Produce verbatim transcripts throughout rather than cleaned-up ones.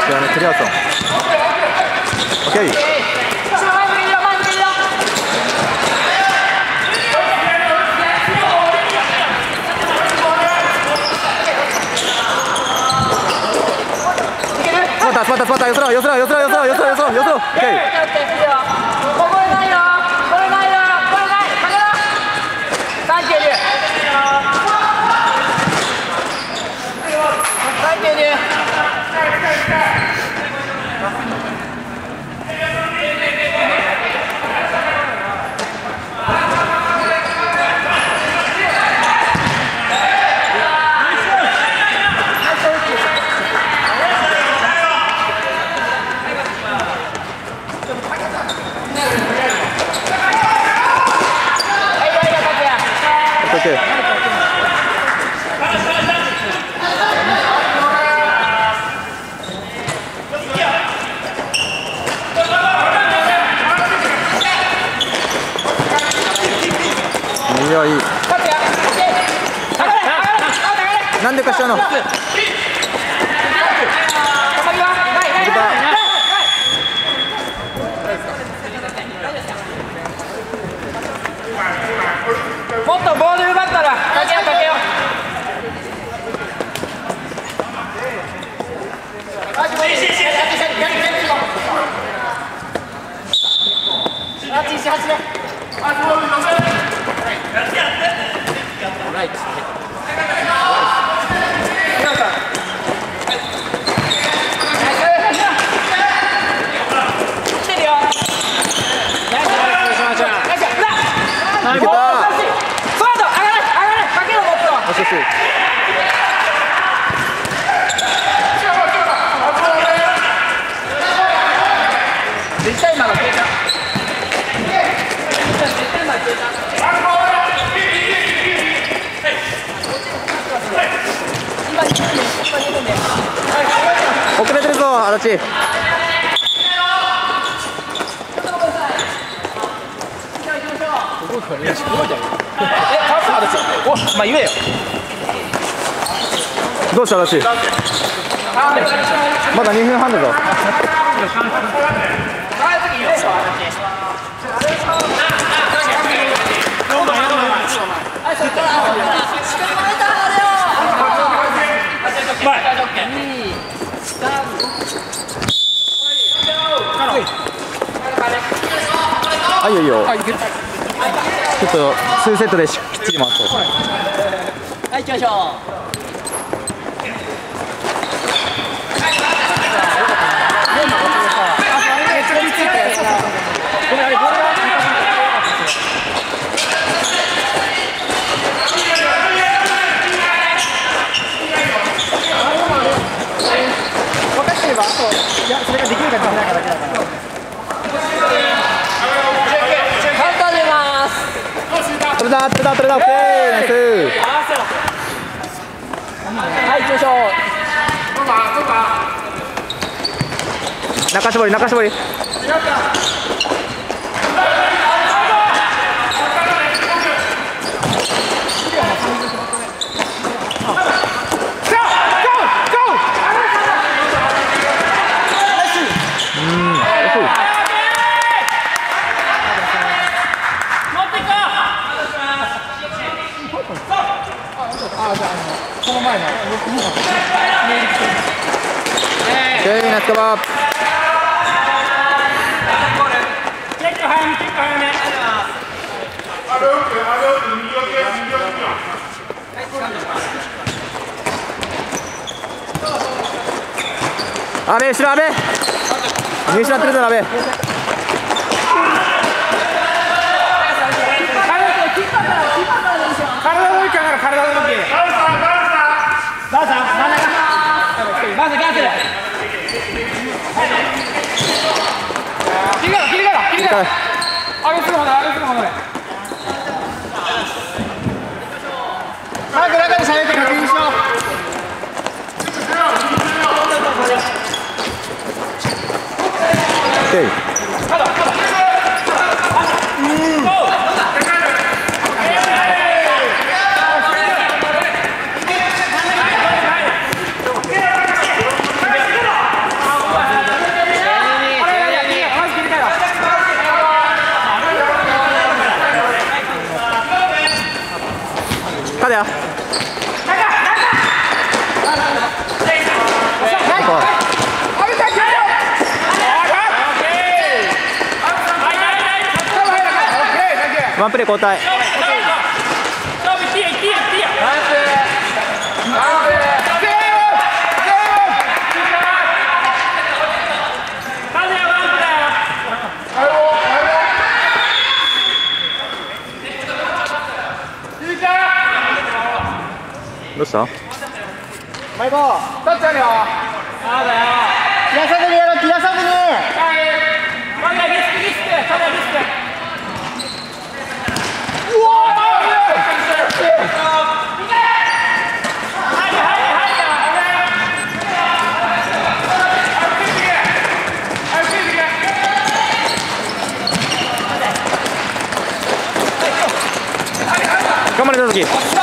際のクリアソン。オッケー。スパッタスパッタスパッタ、よそろよそろよそろよそろよそろよそろよそろ。オッケー。いや、いい。なんでかしらの。 もっとボール奪ったらかけようかけよう。遅れてるぞ、足立。お、まあ言えよ。どうした、足立。まだにふんはんだぞ。あ、いいよいいよ。ちょっと数セットでしきっちり回そう。はい、行きましょう。分かってれば、あと、いや、それができるかできないかだけだから。取れた取れた取れた、オッケー、ナイス。はい、行きましょう。中絞り中絞り。ナイスカバー。結構早め、結構早め。阿部、後ろ阿部。見失ってるぞ阿部。体の動きから体の動き。バーサー、真ん中。バーサーキャンセル。切り替えろ、切り替えろ、切り替えろ。上げすぐ戻れ、上げすぐ戻れ。早く中に下げて確認しよう。オッケー。 ワンプレー交代。どうした？ マイボータッチあるよ。あだよ。切らさずにやろう、切らさずに。カメラリスクリスク、カメラリスク。うわー。 頑張れた時。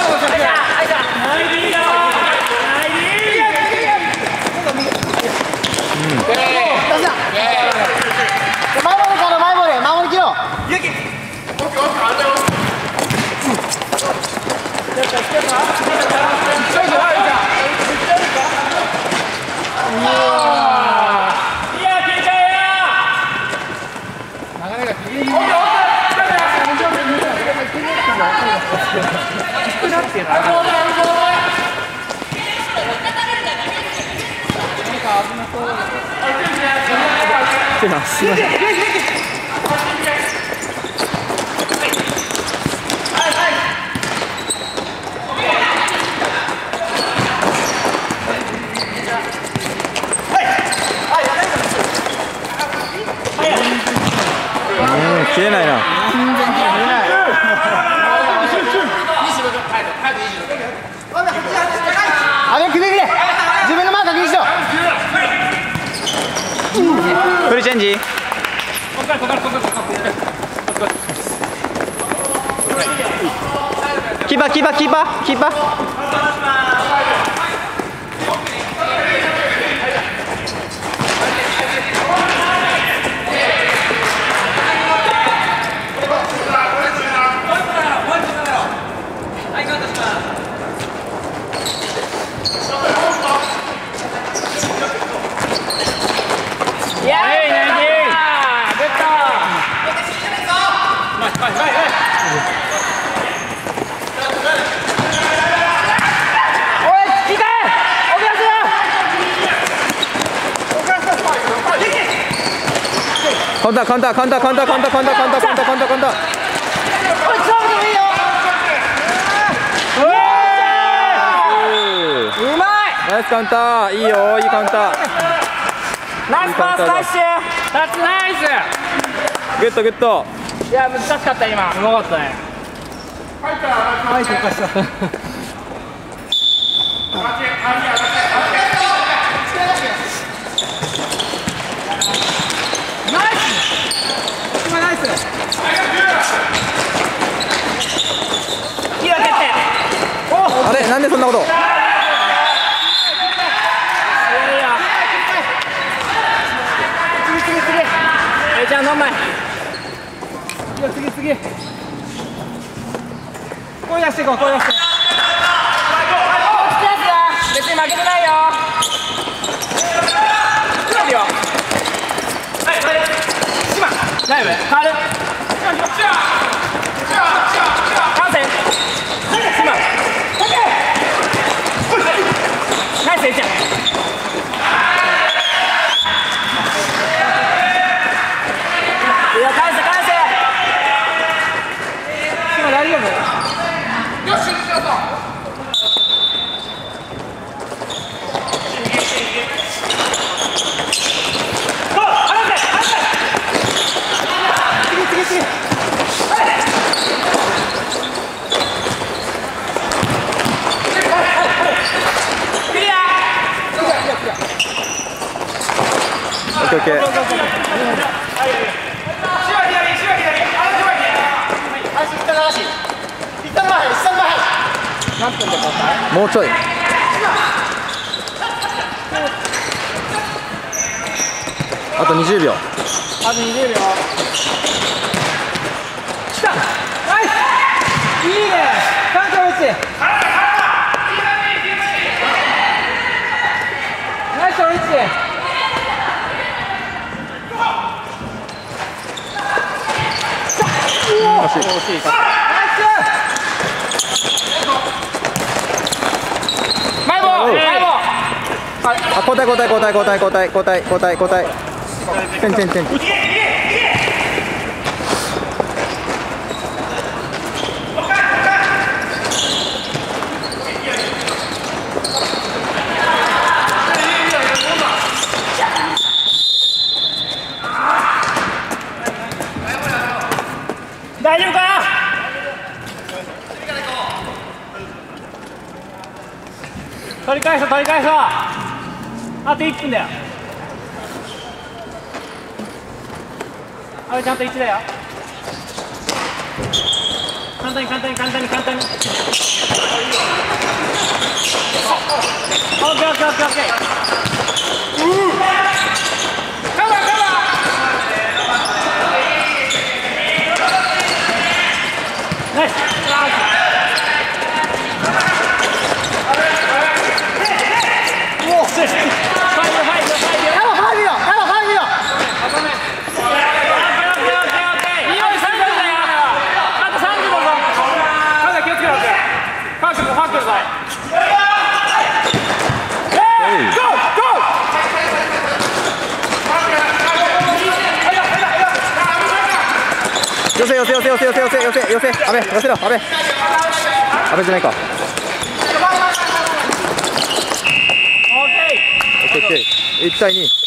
すいません。切れないな。 あれ、くれくれ。自分のマーク確認しろ。 フルチェンジ。キーパーキーパーキーパーキーパー。カウンターカウンターカウンターカウンターカウンターカウンターカウンターカウンターカウンターカウンター。 おい、勝負でもいいよ。うまい。 ナイスカウンター、いいよ、いいカウンター。 ナイスパスダッシュ。タッチナイス。 グッドグッド。 いや、難しかった今。うまかったね。はい、失敗した。 あれ、なんでそんなこと。 え、じゃあ何枚。次次。声出していこう、声出して。別に負けてないよ。いいよ。はいはい。島。ライブ。変わる。完成。島。ナイスエイちゃん。いや、返せ返せ。島大丈夫？よし、行くぞ。 オッケー。もうちょい。あとにじゅうびょう。 あとにじゅうびょう。来た。ナイス。いいね。カウンター打ち。 あ、交代交代交代交代交代交代交代交代。チェンチェンチェン。 大丈夫か。取り返そう取り返そう。あといっぷんだよ。あれちゃんといちだよ。簡単に簡単に簡単に簡単に。オッケーオッケーオッケーオッケー。カバーカバー。ナイス。 寄せ寄せ寄せ寄せ寄せ寄せ寄せ寄せ、阿部寄せろ、阿部阿部じゃないか。オッケーオッケー、いち対に。